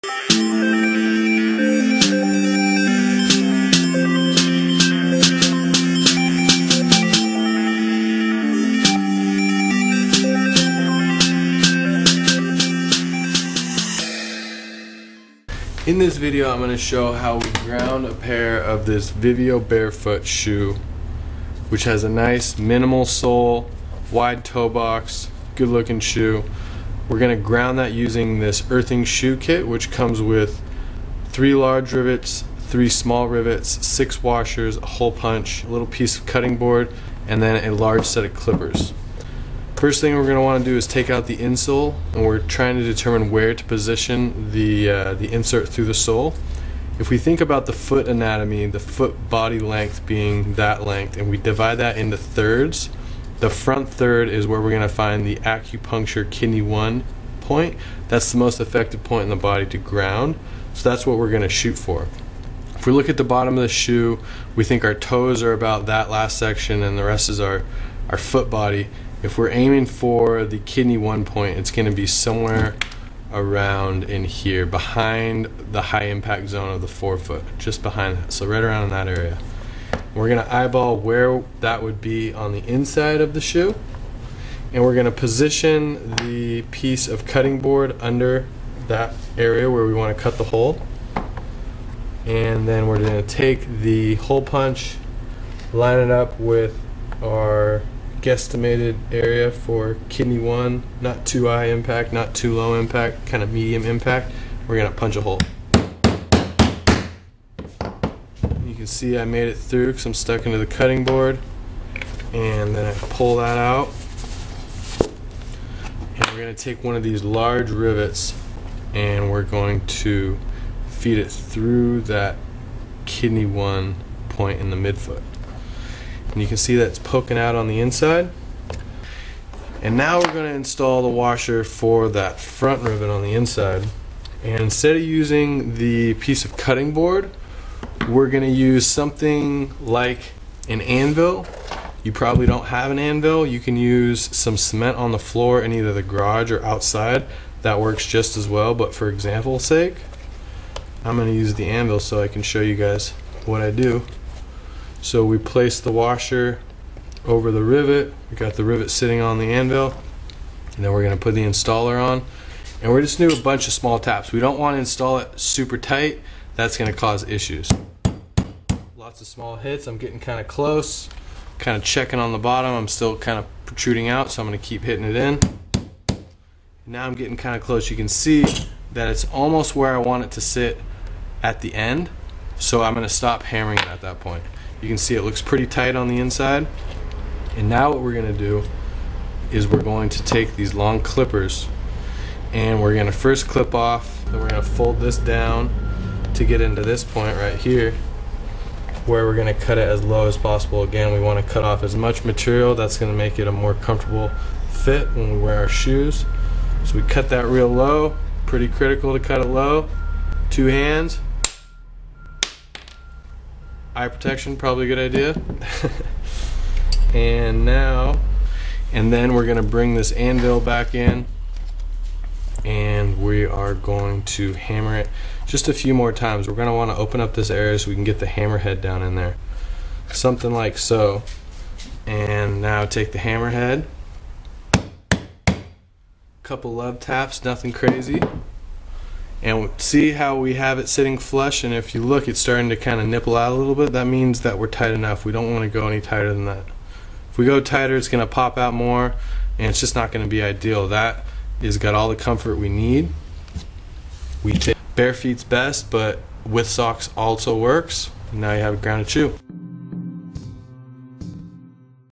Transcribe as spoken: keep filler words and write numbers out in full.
In this video, I'm going to show how we ground a pair of this Vivobarefoot shoe, which has a nice minimal sole, wide toe box, good looking shoe. We're going to ground that using this earthing shoe kit, which comes with three large rivets, three small rivets, six washers, a hole punch, a little piece of cutting board, and then a large set of clippers. First thing we're going to want to do is take out the insole, and we're trying to determine where to position the, uh, the insert through the sole. If we think about the foot anatomy, the foot body length being that length, and we divide that into thirds, the front third is where we're going to find the acupuncture kidney one point. That's the most effective point in the body to ground, so that's what we're going to shoot for. If we look at the bottom of the shoe, we think our toes are about that last section and the rest is our, our foot body. If we're aiming for the kidney one point, it's going to be somewhere around in here, behind the high impact zone of the forefoot, just behind that, so right around in that area. We're going to eyeball where that would be on the inside of the shoe, and we're going to position the piece of cutting board under that area where we want to cut the hole, and then we're going to take the hole punch, line it up with our guesstimated area for kidney one, not too high impact, not too low impact, kind of medium impact. We're going to punch a hole. You can see I made it through because I'm stuck into the cutting board, and then I pull that out, and we're going to take one of these large rivets and we're going to feed it through that kidney one point in the midfoot. And you can see that it's poking out on the inside. And now we're going to install the washer for that front rivet on the inside. And instead of using the piece of cutting board, we're going to use something like an anvil. You probably don't have an anvil. You can use some cement on the floor in either the garage or outside. That works just as well, but for example's sake, I'm going to use the anvil so I can show you guys what I do. So we place the washer over the rivet. We got the rivet sitting on the anvil, and then we're going to put the installer on, and we're just going to do a bunch of small taps. We don't want to install it super tight. That's going to cause issues. Lots of small hits. I'm getting kind of close, kind of checking on the bottom. I'm still kind of protruding out, so I'm going to keep hitting it in. Now I'm getting kind of close. You can see that it's almost where I want it to sit at the end, so I'm going to stop hammering it at that point. You can see it looks pretty tight on the inside. And now what we're going to do is we're going to take these long clippers, and we're going to first clip off, then we're going to fold this down to get into this point right here where we're going to cut it as low as possible. Again, we want to cut off as much material that's going to make it a more comfortable fit when we wear our shoes. So we cut that real low, pretty critical to cut it low. Two hands. Eye protection, probably a good idea. And now, and then we're going to bring this anvil back in, and we are going to hammer it just a few more times. We're going to want to open up this area so we can get the hammerhead down in there. Something like so. And now take the hammerhead. Couple love taps, nothing crazy. And see how we have it sitting flush, and if you look, it's starting to kind of nipple out a little bit. That means that we're tight enough. We don't want to go any tighter than that. If we go tighter, it's going to pop out more, and it's just not going to be ideal. That is got all the comfort we need. We take bare feet's best, but with socks also works. Now you have a grounded shoe.